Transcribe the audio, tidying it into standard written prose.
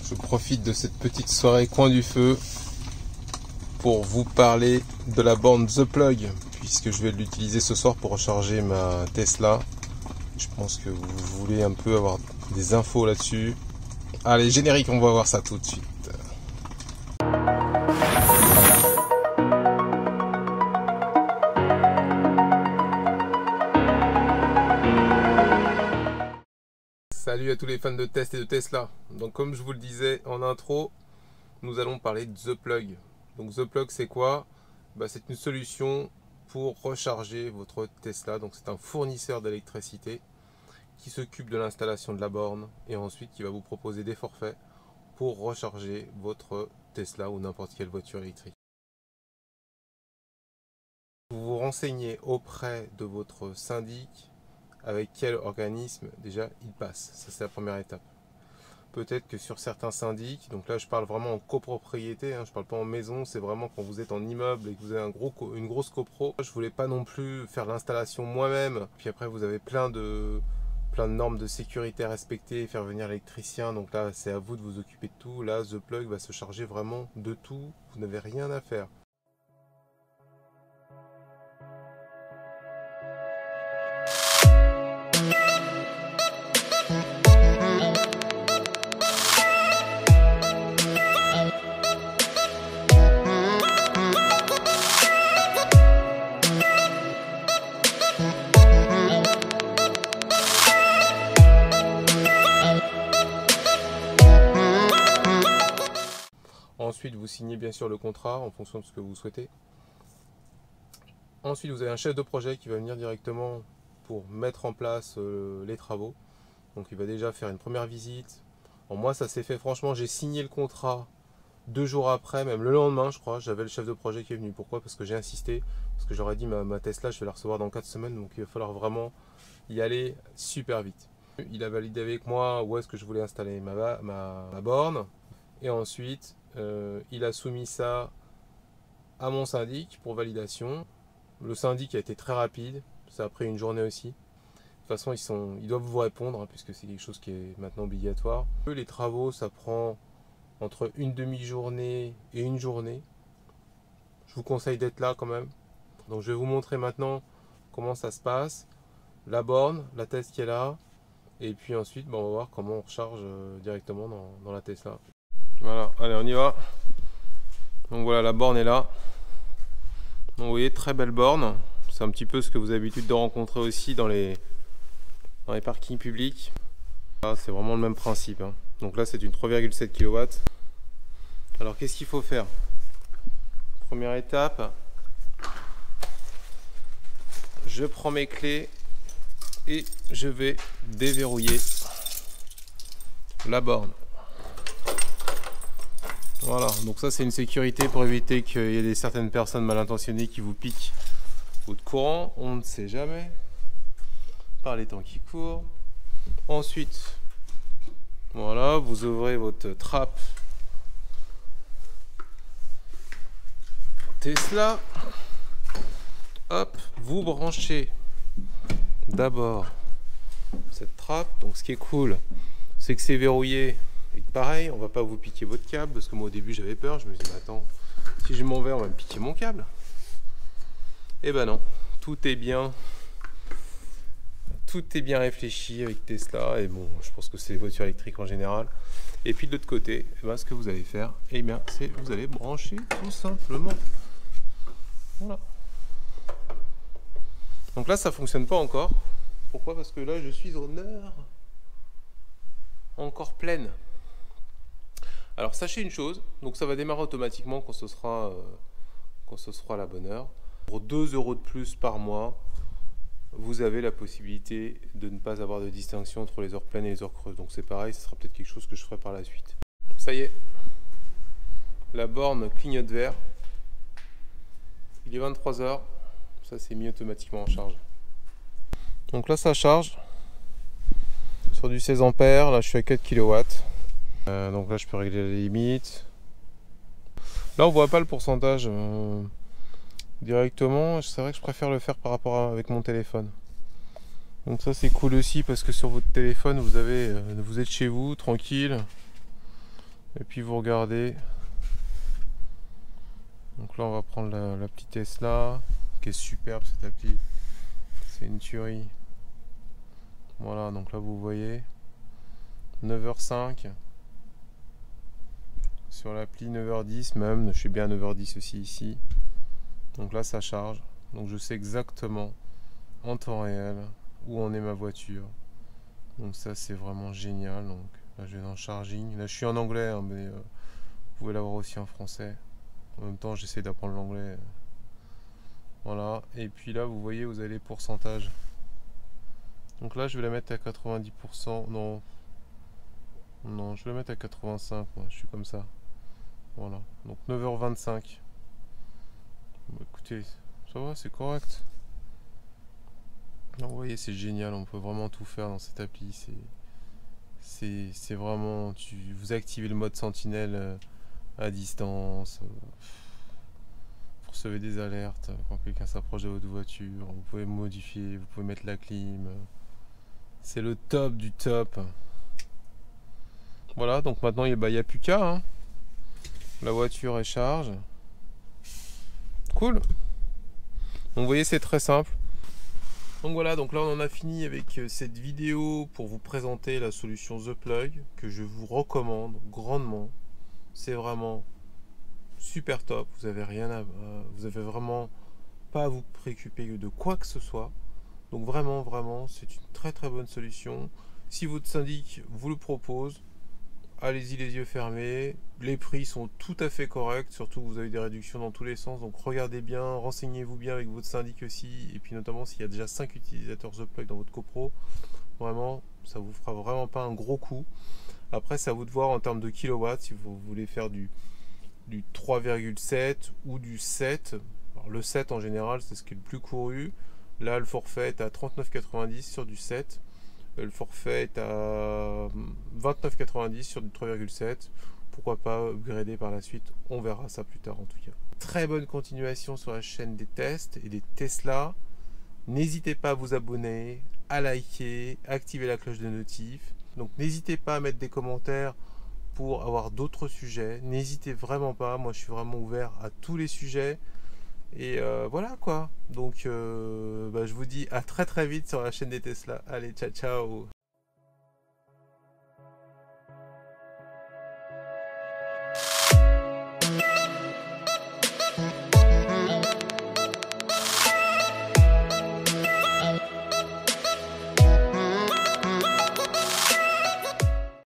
Je profite de cette petite soirée coin du feu pour vous parler de la borne The Plug, puisque je vais l'utiliser ce soir pour recharger ma Tesla. Je pense que vous voulez un peu avoir des infos là-dessus. Allez, générique, on va voir ça tout de suite. Salut à tous les fans de test et de Tesla. Donc comme je vous le disais en intro, nous allons parler de The Plug. Donc The Plug, c'est quoi? C'est une solution pour recharger votre Tesla. Donc c'est un fournisseur d'électricité qui s'occupe de l'installation de la borne et ensuite qui va vous proposer des forfaits pour recharger votre Tesla ou n'importe quelle voiture électrique. Vous vous renseignez auprès de votre syndic avec quel organisme déjà il passe. Ça, c'est la première étape. Peut-être que sur certains syndics, donc là je parle vraiment en copropriété, je ne parle pas en maison, c'est vraiment quand vous êtes en immeuble et que vous avez une grosse copro. Je voulais pas non plus faire l'installation moi-même, puis après vous avez plein de normes de sécurité à respecter, faire venir l'électricien, donc là c'est à vous de vous occuper de tout. Là The Plug va se charger vraiment de tout, vous n'avez rien à faire. Ensuite, vous signez bien sûr le contrat en fonction de ce que vous souhaitez. Ensuite, vous avez un chef de projet qui va venir directement pour mettre en place les travaux. Donc, il va déjà faire une première visite. Bon, moi, ça s'est fait, franchement, j'ai signé le contrat 2 jours après, même le lendemain, je crois. J'avais le chef de projet qui est venu. Pourquoi? Parce que j'ai insisté. Parce que j'aurais dit, ma Tesla, je vais la recevoir dans 4 semaines. Donc, il va falloir vraiment y aller super vite. Il a validé avec moi où est-ce que je voulais installer ma borne. Et ensuite, il a soumis ça à mon syndic pour validation. Le syndic a été très rapide, ça a pris une journée aussi. De toute façon, ils doivent vous répondre, puisque c'est quelque chose qui est maintenant obligatoire. Les travaux, ça prend entre une demi-journée et une journée. Je vous conseille d'être là quand même. Donc je vais vous montrer maintenant comment ça se passe. La borne, la Tesla qui est là. Et puis ensuite, on va voir comment on recharge directement dans la Tesla. Voilà, allez, on y va. Donc voilà, la borne est là. Donc, vous voyez, très belle borne. C'est un petit peu ce que vous avez l'habitude de rencontrer aussi dans les parkings publics. C'est vraiment le même principe. Donc là, c'est une 3,7 kW. Alors, qu'est-ce qu'il faut faire? Première étape, je prends mes clés et je vais déverrouiller la borne. Voilà, donc ça c'est une sécurité pour éviter qu'il y ait certaines personnes mal intentionnées qui vous piquent votre courant, on ne sait jamais, par les temps qui courent. Ensuite, voilà, vous ouvrez votre trappe Tesla, hop, vous branchez d'abord cette trappe. Donc ce qui est cool, c'est que c'est verrouillé. Et pareil, on va pas vous piquer votre câble, parce que moi au début j'avais peur, je me dis attends, si je m'en vais on va me piquer mon câble. Et ben non, tout est bien réfléchi avec Tesla, et bon, je pense que c'est les voitures électriques en général. Et puis de l'autre côté, ce que vous allez faire, c'est vous allez brancher tout simplement. Voilà. Donc là ça fonctionne pas encore. Pourquoi? Parce que là je suis en heure encore pleine. Alors sachez une chose, donc ça va démarrer automatiquement quand ce sera à la bonne heure. Pour 2 € de plus par mois, vous avez la possibilité de ne pas avoir de distinction entre les heures pleines et les heures creuses. Donc c'est pareil, ce sera peut-être quelque chose que je ferai par la suite. Ça y est, la borne clignote vert. Il est 23 h, ça s'est mis automatiquement en charge. Donc là ça charge sur du 16 ampères, là je suis à 4 kW. Donc là je peux régler les limites. Là on voit pas le pourcentage directement. C'est vrai que je préfère le faire par rapport avec mon téléphone. Donc ça c'est cool aussi parce que sur votre téléphone vous êtes chez vous tranquille. Et puis vous regardez. Donc là on va prendre l'appli Tesla, qui est superbe cette appli. C'est une tuerie. Voilà, donc là vous voyez 9h05 sur l'appli, 9h10 même, je suis bien à 9h10 aussi ici. Donc là ça charge, donc je sais exactement en temps réel où en est ma voiture. Donc ça c'est vraiment génial. Donc là je vais dans charging. Là je suis en anglais, hein, mais vous pouvez l'avoir aussi en français. En même temps j'essaie d'apprendre l'anglais. Voilà, et puis là vous voyez vous avez les pourcentages. Donc là je vais la mettre à 90%. Non, je vais la mettre à 85, moi, je suis comme ça. Voilà, donc 9h25. Bon, écoutez, ça va, c'est correct. Donc, vous voyez, c'est génial, on peut vraiment tout faire dans cette appli. C'est vraiment, vous activez le mode sentinelle à distance. Vous recevez des alertes quand quelqu'un s'approche de votre voiture. Vous pouvez modifier, vous pouvez mettre la clim. C'est le top du top. Voilà, donc maintenant il n'y a plus qu'à. Hein. La voiture est charge. Cool. Donc vous voyez, c'est très simple. Donc voilà, donc là on en a fini avec cette vidéo pour vous présenter la solution The Plug que je vous recommande grandement. C'est vraiment super top. Vous avez vraiment pas à vous préoccuper de quoi que ce soit. Donc vraiment, c'est une très très bonne solution. Si votre syndic vous le propose, allez-y les yeux fermés. Les prix sont tout à fait corrects, surtout que vous avez des réductions dans tous les sens. Donc regardez bien, renseignez-vous bien avec votre syndic aussi. Et puis notamment s'il y a déjà 5 utilisateurs The Plug dans votre copro, vraiment, ça vous fera vraiment pas un gros coup. Après, c'est à vous de voir en termes de kilowatts, si vous voulez faire du 3,7 ou du 7. Alors, le 7 en général, c'est ce qui est le plus couru. Là, le forfait est à 39,90 sur du 7. Le forfait est à 29,90 sur du 3,7. Pourquoi pas upgrader par la suite, on verra ça plus tard en tout cas. Très bonne continuation sur la chaîne des tests et des Tesla. N'hésitez pas à vous abonner, à liker, activer la cloche de notif. Donc n'hésitez pas à mettre des commentaires pour avoir d'autres sujets. N'hésitez vraiment pas, moi je suis vraiment ouvert à tous les sujets. Et voilà quoi. Donc je vous dis à très très vite sur la chaîne des Tesla. Allez, ciao ciao.